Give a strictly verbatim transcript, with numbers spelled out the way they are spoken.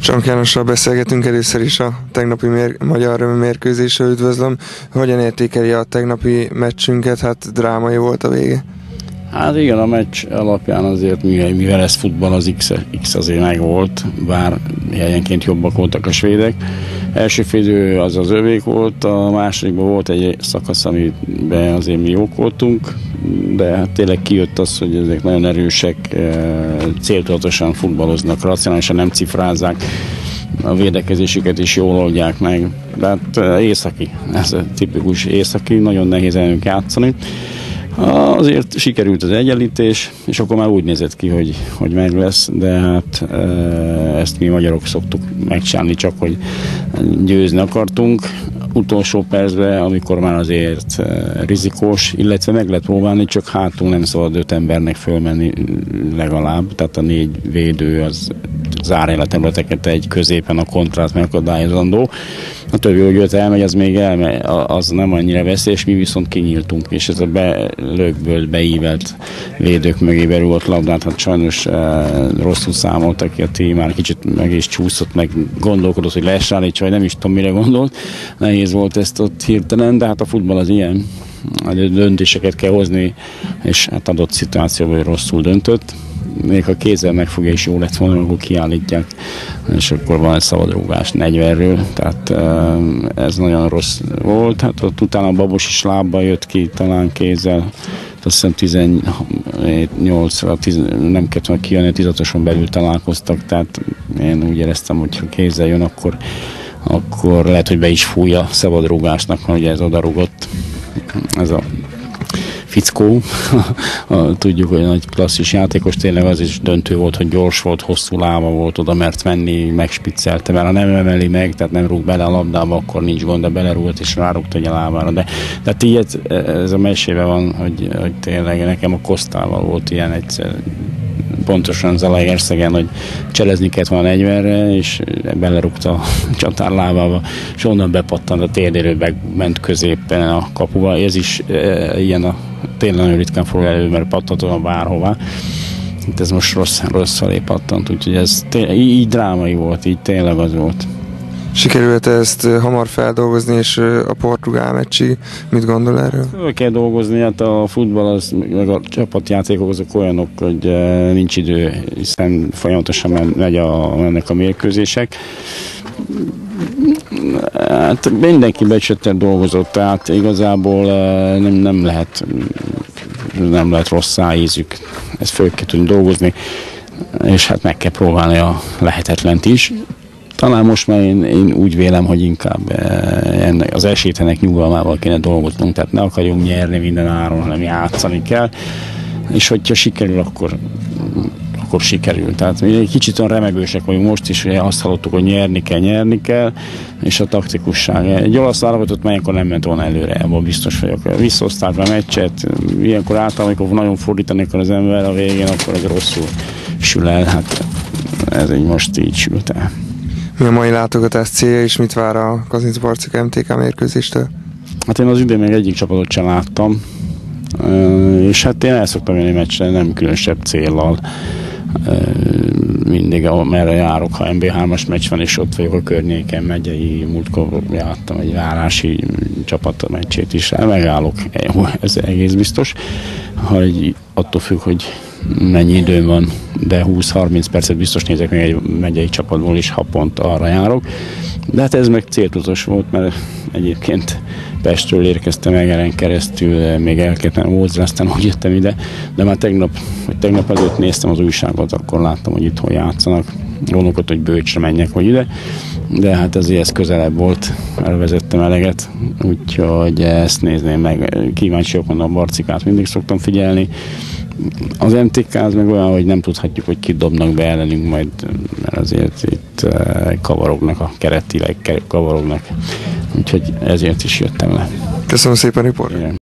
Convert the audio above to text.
Csank Jánossal beszélgetünk először is a tegnapi mér- magyar mérkőzésről. Üdvözlöm. Hogyan értékeli a tegnapi meccsünket? Hát drámai volt a vége. Hát igen, a meccs alapján azért, mivel ez futball, az X, X azért meg volt, bár helyenként jobbak voltak a svédek. Első félidő az az övék volt, a másodikban volt egy szakasz, amiben azért mi jók voltunk, de hát tényleg kijött az, hogy ezek nagyon erősek, céltudatosan futballoznak, racionálisan nem cifrázzák, a védekezésüket is jól oldják meg. De hát északi, ez a tipikus északi, nagyon nehéz ellenük játszani. Azért sikerült az egyenlítés, és akkor már úgy nézett ki, hogy, hogy meg lesz, de hát ezt mi magyarok szoktuk megcsinálni, csak hogy győzni akartunk. Utolsó percben, amikor már azért rizikós, illetve meg lehet próbálni, csak hátul nem szabad öt embernek fölmenni legalább, tehát a négy védő az zárja a területeket egy középen, a kontrát megakadályozandó. A többi, hogy öt elmegy, az még elmegy, az nem annyira veszélyes, mi viszont kinyíltunk, és ez a be, lökből beívelt védők mögé berúgott labdát, hát sajnos e, rosszul számoltak ki a tím, már kicsit meg is csúszott, meg gondolkodott, hogy lesállítsa, vagy nem is tudom, mire gondolt. Nehéz volt ezt ott hirtelen, de hát a futball az ilyen, döntéseket kell hozni, és hát adott szituációban rosszul döntött. Még ha kézzel megfogja is jó lett volna, akkor kiállítják, és akkor van egy szabadrúgás negyvenről, tehát ez nagyon rossz volt. Hát ott utána a Babos is lábba jött ki, talán kézzel, azt hiszem tizennyolcra, nem kellett volna kijönni, tizatoson belül találkoztak, tehát én úgy éreztem, hogy ha kézzel jön, akkor, akkor lehet, hogy be is fújja szabadrúgásnak, mert ugye ez odarúgott, ez a fickó. Tudjuk, hogy nagy klasszis játékos, tényleg az is döntő volt, hogy gyors volt, hosszú lába volt, oda mert menni, megspiccelte, mert ha nem emeli meg, tehát nem rúg bele a labdába, akkor nincs gond, de belerúgott és rárúgta a lábára. De tehát így ez a mesében van, hogy, hogy tényleg nekem a Kosztával volt ilyen egyszer, pontosan Zalaegerszegen, hogy cselezni kellett volna negyvenre, és belerúgta a csatár lábába, és onnan bepattant a térdéről, ment középen a kapuba. Ez is e, ilyen a tényleg nagyon ritkán fordul elő, mert pattantott bárhová. Itt ez most rossz, rossz felé pattant, úgyhogy ez tényleg, így, így drámai volt, így tényleg az volt. Sikerült ezt hamar feldolgozni, és a portugál meccsig mit gondol erről? Föl kell dolgozni, hát a futball, az, meg a csapatjátékok azok olyanok, hogy nincs idő, hiszen folyamatosan megy a, mennek a mérkőzések. Hát mindenki becsötten dolgozott, tehát igazából nem, nem lehet nem lehet rosszá ízük. Ezt föl kell tudni dolgozni, és hát meg kell próbálni a lehetetlent is. Talán most már én, én úgy vélem, hogy inkább ennek, az esélytenek nyugalmával kéne dolgoznunk, tehát ne akarjunk nyerni minden áron, hanem játszani kell, és hogyha sikerül, akkor, akkor sikerül. Tehát mi egy kicsit olyan remegősek vagyunk most is, hogy azt hallottuk, hogy nyerni kell, nyerni kell, és a taktikusság. Egy olasz válogatott már ilyenkor nem ment volna előre, abban biztos vagyok. Visszahozták a meccset, ilyenkor általában, amikor nagyon fordítani akar az ember a végén, akkor ez rosszul sül el, hát ez így most így sült el. Mi a mai látogatás célja, és mit vár a Kazincbarcika em té ká mérkőzéstől? Hát én az idén még egyik csapatot sem láttam, és hát én el szoktam jönni meccsre, nem különösebb céllal. Mindig, merre járok, ha em bé hármas meccs van, és ott vagyok a környéken, megyei, múltkor jártam egy várási csapat meccsét is, megállok, ez egész biztos, hogy attól függ, hogy mennyi időm van, de húsz-harminc percet biztos nézek még egy megyei csapatból is, ha pont arra járok. De hát ez meg céltudatos volt, mert egyébként Pestről érkeztem Egeren keresztül, még elkezdtem Ózra, aztán úgy jöttem ide, de már tegnap, vagy tegnap előtt néztem az újságot, akkor láttam, hogy itthon játszanak. Gondolkodtam, hogy Bőcsre menjek, vagy ide, de hát azért ez közelebb volt, elvezettem eleget, úgyhogy ezt nézném meg. Kíváncsi vagyok, a Barcikát mindig szoktam figyelni. Az em té ká az meg olyan, hogy nem tudhatjuk, hogy kit dobnak be ellenünk majd, mert azért itt kavarognak, a keretileg kavarognak. Úgyhogy ezért is jöttem le. Köszönöm szépen, riport!